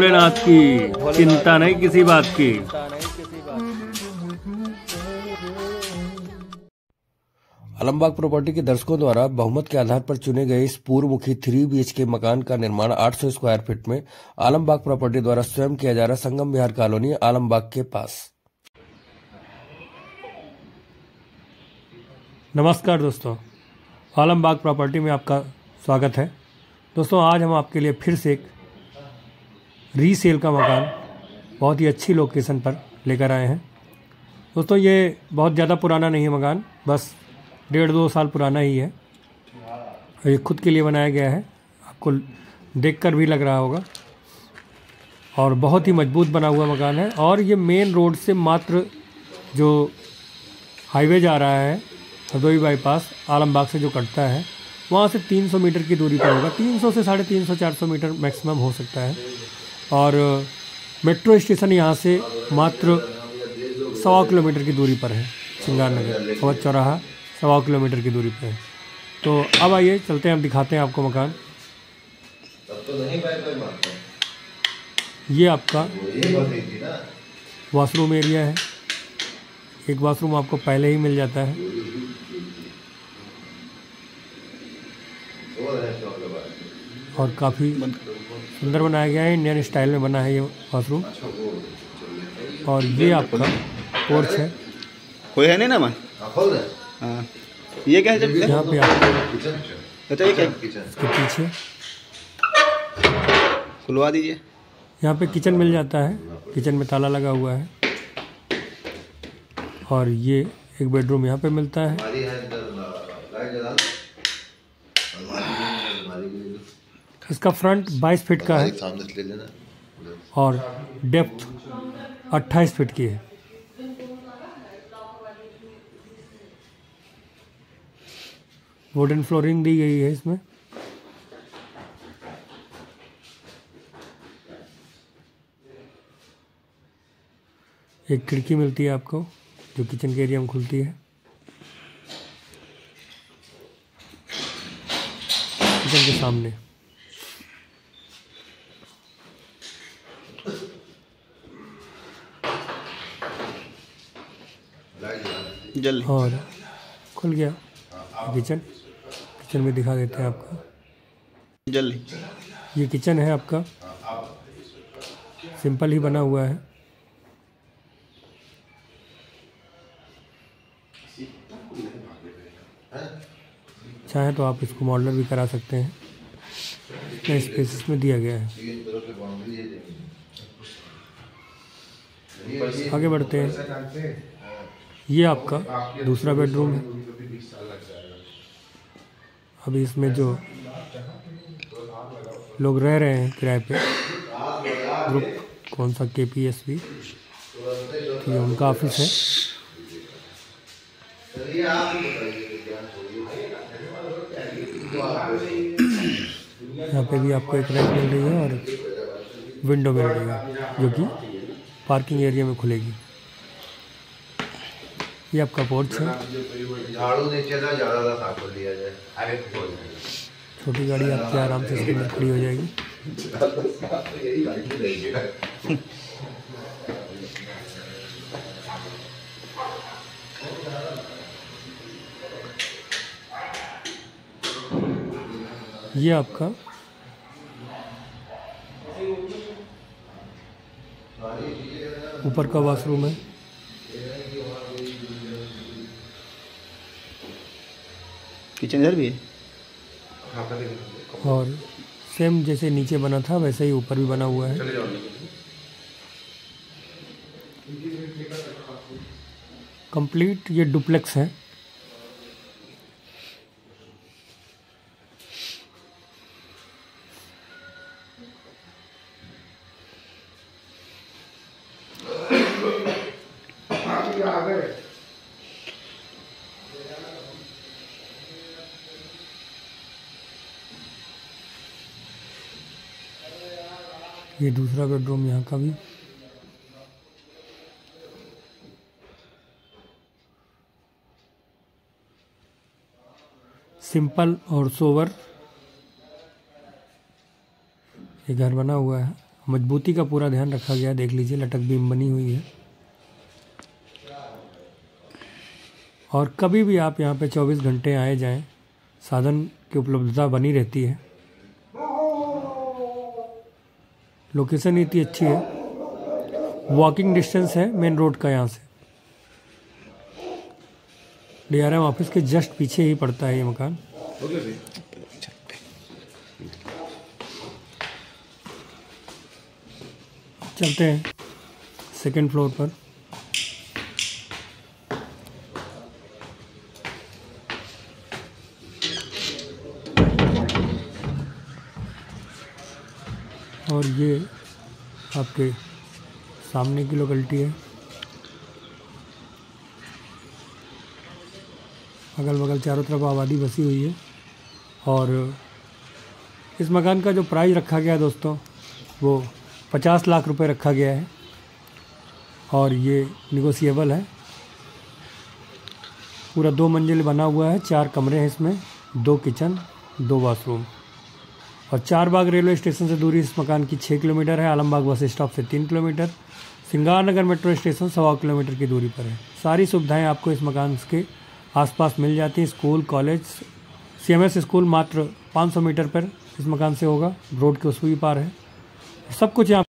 भोलेनाथ की चिंता नहीं किसी बात की। आलमबाग प्रॉपर्टी के दर्शकों द्वारा बहुमत के आधार पर चुने गए इस पूर्वमुखी 3 BHK मकान का निर्माण 800 स्क्वायर फीट में आलमबाग प्रॉपर्टी द्वारा स्वयं किया जा रहा संगम विहार कॉलोनी आलमबाग के पास। नमस्कार दोस्तों, आलमबाग प्रॉपर्टी में आपका स्वागत है। दोस्तों, आज हम आपके लिए फिर से एक रीसेल का मकान बहुत ही अच्छी लोकेशन पर लेकर आए हैं। दोस्तों, ये बहुत ज़्यादा पुराना नहीं है मकान, बस 1.5-2 साल पुराना ही है। ये खुद के लिए बनाया गया है, आपको देखकर भी लग रहा होगा, और बहुत ही मजबूत बना हुआ मकान है। और ये मेन रोड से मात्र जो हाईवे जा रहा है हरदोई बाईपास आलमबाग से जो कटता है, वहाँ से 300 मीटर की दूरी पर होगा। 300 से 350-400 मीटर मैक्सिमम हो सकता है। और मेट्रो स्टेशन यहाँ से मात्र 1.25 किलोमीटर की दूरी पर है। श्रृंगार नगर अवध चौराहा 1.25 किलोमीटर की दूरी पर है। तो अब आइए चलते हैं, हम दिखाते हैं आपको मकान। ये आपका वॉशरूम एरिया है। एक वॉशरूम आपको पहले ही मिल जाता है। और काफ़ी सुंदर बनाया गया है, इंडियन स्टाइल में बना है ये वॉशरूम। और ये आपका पोर्च है। कोई है नहीं ना मैं? हाँ, ये क्या है? जब यहाँ पे आपको अच्छा, ये क्या? इसके पीछे खुलवा दीजिए। यहाँ पे किचन मिल जाता है। किचन में ताला लगा हुआ है। और ये एक बेडरूम यहाँ पे मिलता है। इसका फ्रंट 22 फीट का है और डेप्थ 28 फीट की है। वुडन फ्लोरिंग दी गई है इसमें। एक खिड़की मिलती है आपको जो किचन के एरिया में खुलती है। किचन के सामने जल्दी और खुल गया किचन। किचन में दिखा देते हैं आपको। जल्दी। ये किचन है आपका, सिंपल ही बना हुआ है। चाहे तो आप इसको मॉडलर भी करा सकते हैं। इतना स्पेस इसमें दिया गया है। आगे बढ़ते हैं। ये आपका दूसरा बेडरूम है। अभी इसमें जो लोग रह रहे हैं किराए पे, ग्रुप कौन सा KPSV, तो ये उनका ऑफिस है। यहाँ पे भी आपको एक रैक मिल रही है और विंडो मिल रही है जो कि पार्किंग एरिया में खुलेगी। ये आपका पोर्च है। छोटी गाड़ी आपकी आराम से इसके अंदर खड़ी हो जाएगी। ये आपका ऊपर का वॉशरूम है। किचन इधर भी है। और सेम जैसे नीचे बना था वैसे ही ऊपर भी बना हुआ है। कंप्लीट ये डुप्लेक्स है। ये दूसरा बेडरूम यहाँ का भी। सिंपल और सोवर ये घर बना हुआ है। मजबूती का पूरा ध्यान रखा गया। देख लीजिए लटक बीम बनी हुई है। और कभी भी आप यहाँ पे 24 घंटे आए जाएं, साधन की उपलब्धता बनी रहती है। लोकेशन इतनी अच्छी है, वॉकिंग डिस्टेंस है मेन रोड का। यहाँ से DRM ऑफिस के जस्ट पीछे ही पड़ता है ये मकान। चलते हैं सेकंड फ्लोर पर। और ये आपके सामने की लोकेलिटी है। अगल बगल चारों तरफ आबादी बसी हुई है। और इस मकान का जो प्राइस रखा गया है दोस्तों, वो 50 लाख रुपए रखा गया है। और ये निगोशिएबल है। पूरा 2 मंजिल बना हुआ है, 4 कमरे हैं इसमें, 2 किचन, 2 बाथरूम। और 4 बाग रेलवे स्टेशन से दूरी इस मकान की 6 किलोमीटर है। आलमबाग बस स्टॉप से 3 kilometre, Singarnagar metro station 1.25 kilometre की दूरी पर है। सारी सुविधाएं आपको इस मकान के आसपास मिल जाती हैं। स्कूल, कॉलेज, CMS स्कूल मात्र 500 मीटर पर इस मकान से होगा। रोड के उस भी पार है। सब कुछ यहाँ